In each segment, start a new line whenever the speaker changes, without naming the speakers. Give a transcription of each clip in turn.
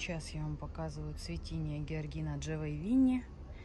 Сейчас я вам показываю цветение георгина Джавей Винни.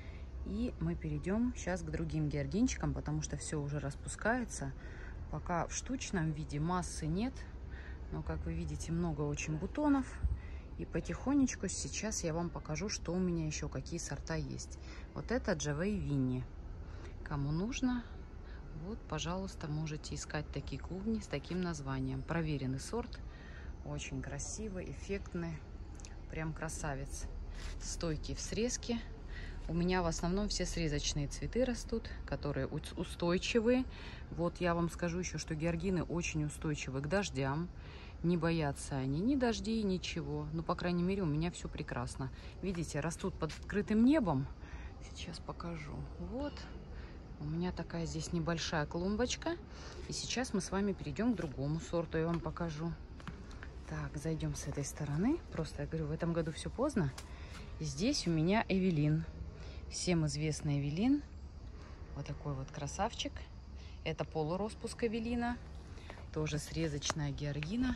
И мы перейдем сейчас к другим георгинчикам, потому что все уже распускается. Пока в штучном виде массы нет, но, как вы видите, много очень бутонов. И потихонечку сейчас я вам покажу, что у меня еще, какие сорта есть. Вот это Джавей Винни. Кому нужно, вот, пожалуйста, можете искать такие клубни с таким названием. Проверенный сорт, очень красивый, эффектный, прям красавец. Стойкий в срезке. У меня в основном все срезочные цветы растут, которые устойчивые. Вот я вам скажу еще, что георгины очень устойчивы к дождям. Не боятся они ни дождей, ничего. Ну, по крайней мере, у меня все прекрасно. Видите, растут под открытым небом. Сейчас покажу. Вот. У меня такая здесь небольшая клумбочка. И сейчас мы с вами перейдем к другому сорту. Я вам покажу. Так, зайдем с этой стороны. Просто, я говорю, в этом году все поздно. Здесь у меня Эвелин. Всем известный Эвелин. Вот такой вот красавчик. Это полуроспуск Эвелина. Тоже срезочная георгина.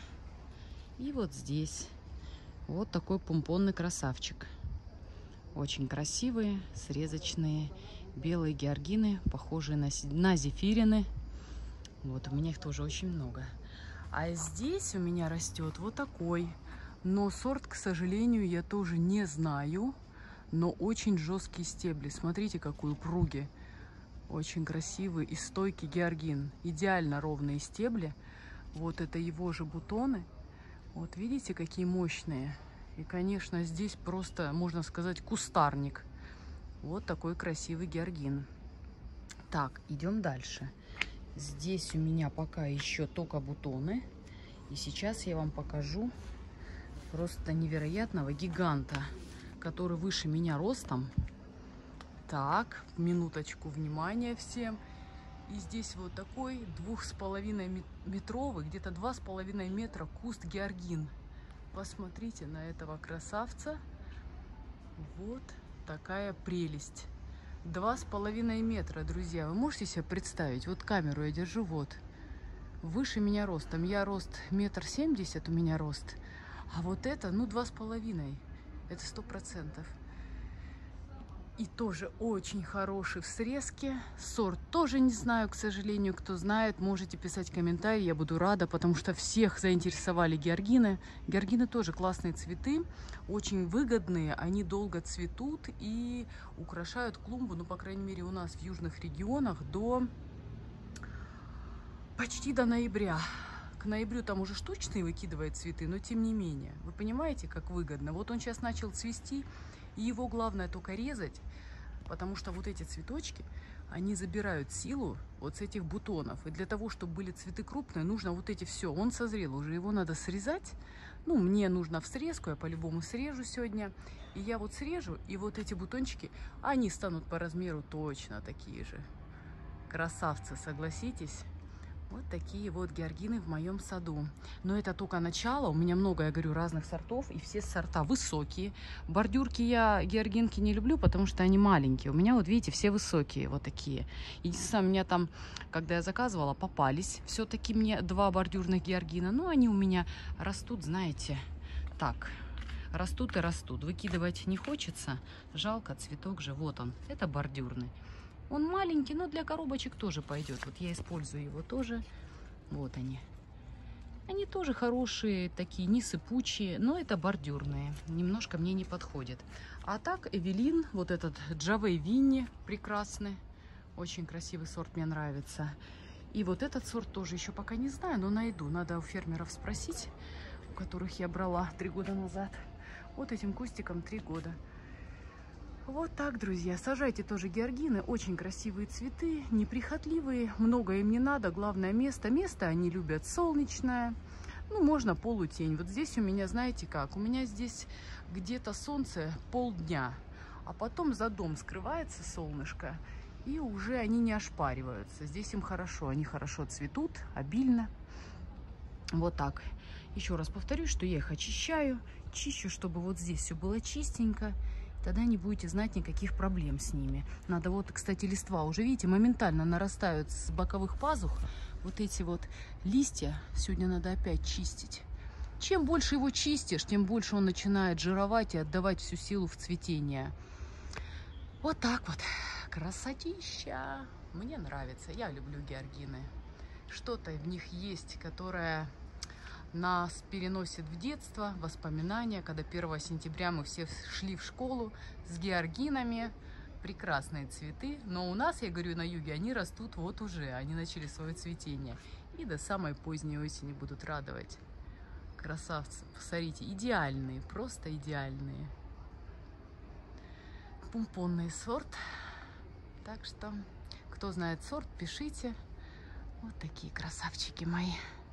И вот здесь вот такой помпонный красавчик. Очень красивые, срезочные, белые георгины, похожие на зефирины. Вот, у меня их тоже очень много. А здесь у меня растет вот такой. Но сорт, к сожалению, я тоже не знаю. Но очень жесткие стебли. Смотрите, какой упругий. Очень красивый и стойкий георгин. Идеально ровные стебли. Вот это его же бутоны. Вот видите, какие мощные. И, конечно, здесь просто, можно сказать, кустарник. Вот такой красивый георгин. Так, идем дальше. Здесь у меня пока еще только бутоны. И сейчас я вам покажу просто невероятного гиганта, который выше меня ростом. Так, минуточку внимания всем. И здесь вот такой 2,5 метровый, где-то 2,5 метра куст георгин. Посмотрите на этого красавца. Вот такая прелесть. 2,5 метра, друзья. Вы можете себе представить? Вот камеру я держу, вот. Выше меня ростом. Я рост 1,70 м, у меня рост. А вот это, ну, 2,5. Это 100%. И тоже очень хороший в срезке. Сорт тоже не знаю, к сожалению. Кто знает, можете писать комментарии. Я буду рада, потому что всех заинтересовали георгины. Георгины тоже классные цветы. Очень выгодные. Они долго цветут и украшают клумбу. Ну, по крайней мере, у нас в южных регионах почти до ноября. К ноябрю там уже штучные выкидывает цветы, но тем не менее. Вы понимаете, как выгодно? Вот он сейчас начал цвести. И его главное только резать, потому что вот эти цветочки, они забирают силу вот с этих бутонов. И для того, чтобы были цветы крупные, нужно вот эти все. Он созрел уже, его надо срезать. Ну, мне нужно в срезку, я по-любому срежу сегодня. И я вот срежу, и вот эти бутончики, они станут по размеру точно такие же. Красавцы, согласитесь? Вот такие вот георгины в моем саду. Но это только начало. У меня много, я говорю, разных сортов. И все сорта высокие. Бордюрки я георгинки не люблю, потому что они маленькие. У меня, вот видите, все высокие. Вот такие. Единственное, у меня там, когда я заказывала, попались все-таки мне 2 бордюрных георгина. Но они у меня растут, знаете, так. Растут и растут. Выкидывать не хочется. Жалко, цветок же. Вот он. Это бордюрный. Он маленький, но для коробочек тоже пойдет. Вот я использую его тоже. Вот они. Они тоже хорошие, такие не сыпучие, но это бордюрные. Немножко мне не подходит. А так, Эвелин, вот этот Джавей Винни прекрасный. Очень красивый сорт, мне нравится. И вот этот сорт тоже еще пока не знаю, но найду. Надо у фермеров спросить, у которых я брала 3 года назад. Вот этим кустиком 3 года. Вот так, друзья. Сажайте тоже георгины. Очень красивые цветы, неприхотливые. Много им не надо. Главное место. Место они любят солнечное. Ну, можно полутень. Вот здесь у меня, знаете как? У меня здесь где-то солнце полдня. А потом за дом скрывается солнышко. И уже они не ошпариваются. Здесь им хорошо. Они хорошо цветут, обильно. Вот так. Еще раз повторюсь, что я их очищаю. Чищу, чтобы вот здесь все было чистенько. Тогда не будете знать никаких проблем с ними. Надо вот, кстати, листва уже, видите, моментально нарастают с боковых пазух. Вот эти вот листья сегодня надо опять чистить. Чем больше его чистишь, тем больше он начинает жировать и отдавать всю силу в цветение. Вот так вот. Красотища. Мне нравится. Я люблю георгины. Что-то в них есть, которое нас переносит в детство, воспоминания, когда 1 сентября мы все шли в школу с георгинами. Прекрасные цветы, но у нас, я говорю, на юге они растут вот уже, они начали свое цветение. И до самой поздней осени будут радовать. Красавцы, посмотрите, идеальные, просто идеальные. Помпонный сорт. Так что, кто знает сорт, пишите. Вот такие красавчики мои.